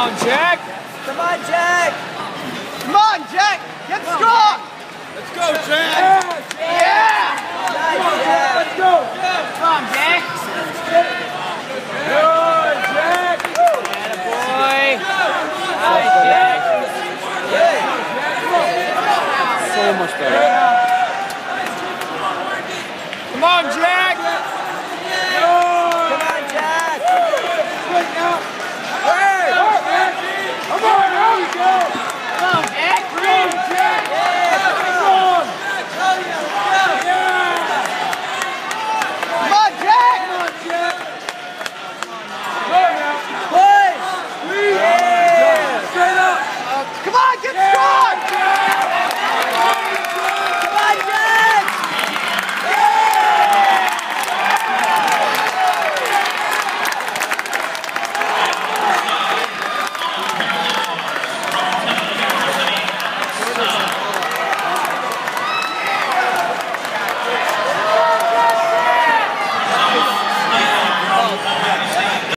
on, Jack. Come on, Jack. Come on, Jack. Get strong. Let's go, Jack. Yeah. Nice, Jack. Let's go. Come on, Jack. Good, Jack. Attaboy. Nice, Jack. So much better. Come on, Jack.